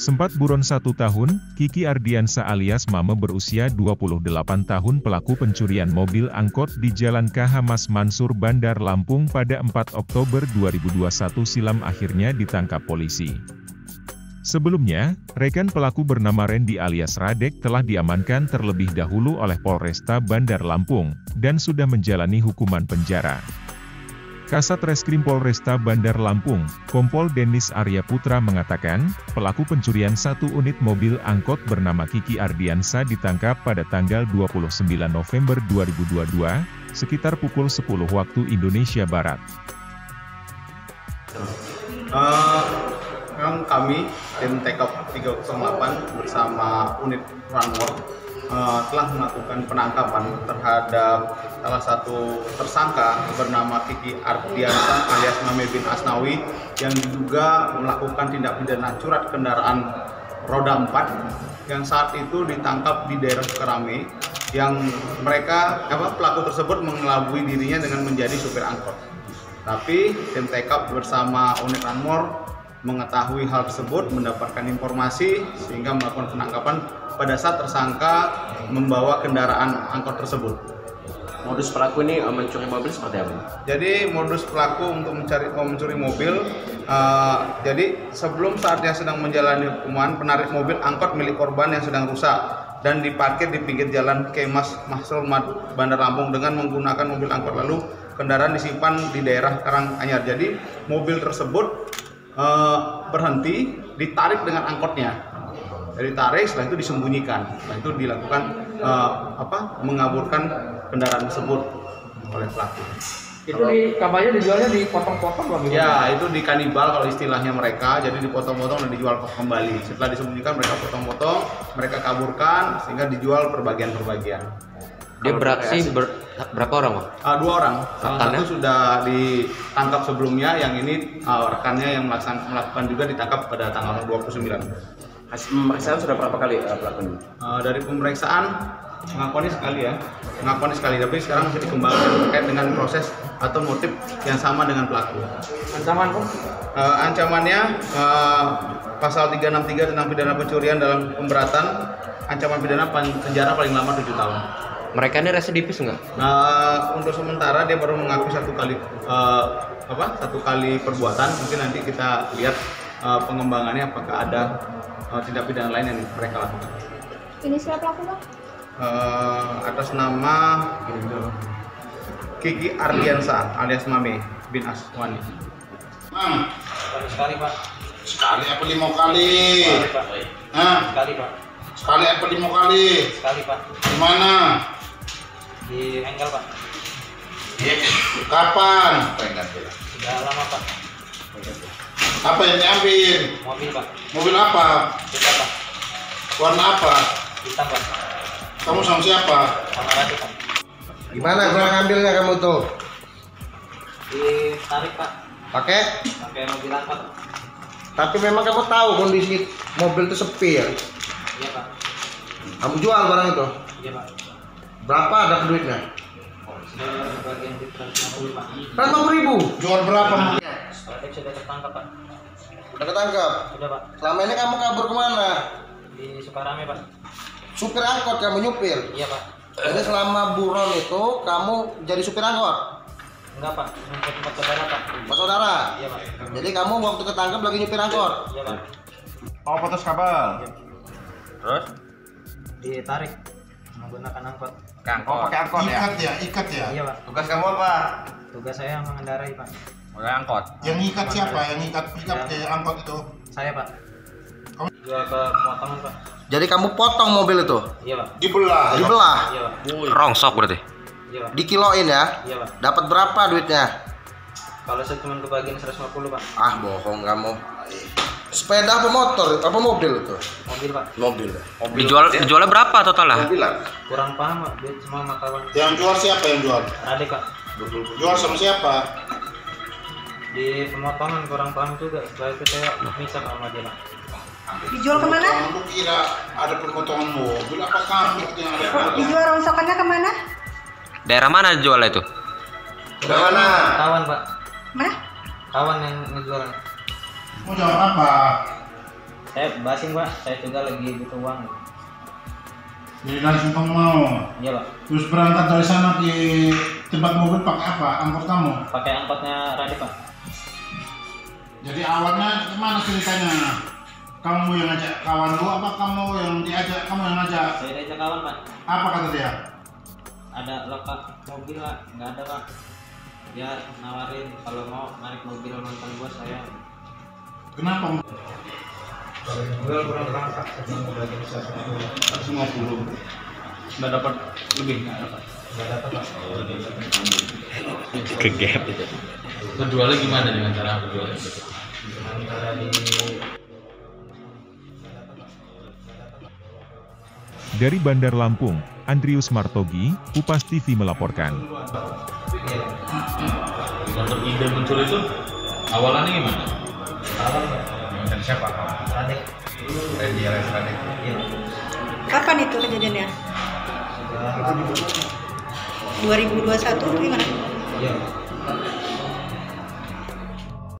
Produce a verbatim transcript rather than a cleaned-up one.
Sempat buron satu tahun, Kiki Ardiansa alias Mame berusia dua puluh delapan tahun pelaku pencurian mobil angkot di Jalan K H Mas Mansur Bandar Lampung pada empat Oktober dua ribu dua puluh satu silam akhirnya ditangkap polisi. Sebelumnya, rekan pelaku bernama Randy alias Radek telah diamankan terlebih dahulu oleh Polresta Bandar Lampung, dan sudah menjalani hukuman penjara. Kasat Reskrim Polresta Bandar Lampung, Kompol Denis Arya Putra mengatakan, pelaku pencurian satu unit mobil angkot bernama Kiki Ardiansa ditangkap pada tanggal dua puluh sembilan November dua ribu dua puluh dua, sekitar pukul sepuluh waktu Indonesia Barat. Uh, kami, tim T K P tiga nol delapan bersama unit Runmore uh, telah melakukan penangkapan terhadap salah satu tersangka bernama Kiki Ardiansa alias Mame bin Asnawi yang diduga melakukan tindak pidana curat kendaraan roda empat yang saat itu ditangkap di daerah Sukarame, yang mereka apa pelaku tersebut mengelabui dirinya dengan menjadi supir angkot. Tapi tim T K P bersama unit Runmore mengetahui hal tersebut, mendapatkan informasi sehingga melakukan penangkapan pada saat tersangka membawa kendaraan angkot tersebut. Modus pelaku ini mencuri mobil seperti apa? Jadi modus pelaku untuk mencari mencuri mobil, uh, jadi sebelum saat dia sedang menjalani hukuman, penarik mobil angkot milik korban yang sedang rusak dan diparkir di pinggir jalan K Mas Mansur Bandar Lampung dengan menggunakan mobil angkot, lalu kendaraan disimpan di daerah Karanganyar. Jadi mobil tersebut uh, berhenti, ditarik dengan angkotnya. Jadi tarik, setelah itu disembunyikan. Setelah itu dilakukan uh, apa? mengaburkan kendaraan tersebut oleh pelaku. Itu di kabarnya dijualnya dipotong-potong bagaimana? Ya, itu di kanibal kalau istilahnya mereka, jadi dipotong-potong dan dijual kembali. Setelah disembunyikan mereka potong-potong, mereka kaburkan sehingga dijual per bagian-per bagian. Dia beraksi ber, berapa orang, Bang? Uh, dua orang. Salah Rekannya? satu sudah ditangkap sebelumnya, yang ini uh, rekannya yang melakukan, melakukan juga ditangkap pada tanggal dua puluh sembilan. Hasil pemeriksaan sudah berapa kali uh, pelakunya? Uh, dari pemeriksaan mengakui sekali ya, mengakui sekali, tapi sekarang masih dikembangkan terkait dengan proses atau motif yang sama dengan pelaku. Ancaman Bang? Uh, ancamannya uh, pasal tiga enam tiga tentang pidana pencurian dalam pemberatan, ancaman pidana penjara paling lama tujuh tahun. Mereka ini residivis nggak? Uh, untuk sementara dia baru mengaku satu kali uh, apa satu kali perbuatan. Mungkin nanti kita lihat uh, pengembangannya apakah ada uh, tindak pidana lain yang mereka lakukan. Inisial pelaku Bang? Uh, atas nama Kiki Ardiansa alias Mame bin Asnawi. Mang, Sekali Pak. sekali apa lima kali? Sekali Pak. Hah? Sekali Pak. Sekali apa lima kali? Sekali Pak. Di mana? Di Engkel Pak. Ya. Kapan? Sudah lama Pak. Apa yang diambil? Mobil Pak. Mobil apa? Kita Pak. Warna apa? Hitam Pak. Kamu sama siapa? Sama Radek Pak. Gimana gua ngambilnya kamu tuh? Ditarik Pak. Pakai? Pakai mobil angkot. Tapi memang kamu tahu kondisi mobil itu sepi ya? Iya Pak. Kamu jual barang itu? Iya Pak. Berapa ada duitnya? Sudah bagian di seratus lima puluh Pak. seratus lima puluh ribu? Jual berapa? Radek sudah tertangkap Pak. Udah ketangkap? Sudah Pak. Selama ini kamu kabur kemana? Di Sukarame Pak. Supir angkot kamu nyupir? Iya Pak. Jadi selama buron itu kamu jadi supir angkot? Enggak Pak. Untuk tempat saudara Pak. Pak saudara? Iya Pak. Jadi kamu waktu ketangkap lagi nyupir angkot? Iya Pak. Oh, putus kabel. Terus? Ditarik menggunakan angkot. Angkot. pakai angkot ya? Ikat ya, ikat ya. Iya Pak. Tugas kamu apa? Tugas saya mengendarai Pak. Pakai angkot. Yang ikat siapa? Yang ikat ikat ke angkot itu? Saya Pak. Kamu- Jual ke pemotongan Pak. Jadi kamu potong mobil itu? Iya Pak. Dibelah. Dibelah? Iya Pak. Rongsok berarti? Iya Pak. Dikiloin ya? Iya Pak. Dapat berapa duitnya? Kalau saya cuma kebagian seratus lima puluh Pak. Ah bohong kamu. Sepeda apa motor? Apa mobil itu? Mobil Pak. Mobil. Dijual dijualnya berapa total lah? Mobil lah. Kurang paham Pak. Duit semua makawan. Yang jual siapa yang jual? Radek Pak. Jual sama siapa? Di pemotongan kurang paham juga. Setelah itu saya misah sama dia Pak. Dijual kemana? Kamu kira ada pemotongan mobil apa kamu yang ada pemotongan? Dijual rongsokannya kemana? Daerah mana jual itu? Dari mana? Kawan Pak. Mana? Kawan yang ngejual. Mau jual apa? Saya basing Pak, saya juga lagi butuh uang. Jadi langsung kamu mau. Iya Pak. Terus berangkat dari sana di tempat mobil pakai apa? Angkot kamu? Pakai angkotnya Radit Pak. Jadi awalnya gimana ceritanya? Kamu yang ngajak kawan lu apa kamu yang diajak kamu yang ngajak? Saya diajak kawan Pak. Apa kata dia? Ada lokat mobil Pak, nggak ada Pak. Dia nawarin kalau mau narik mobil nonton gua saya. Kenapa? Mobil kurang berangkat, seratus lima puluh. Nggak dapat lebih, nggak dapat. Nggak dapat Pak. Ke gap itu. Berjualnya gimana dengan cara berjual? Antara di Dari Bandar Lampung, Andrius Martogi, Upas T V melaporkan. Untuk ide muncul itu awalannya gimana? awal Dan siapa? Radit. Randy alias Radit. Iya. Kapan itu kejadiannya? dua ribu dua puluh satu gimana? Iya.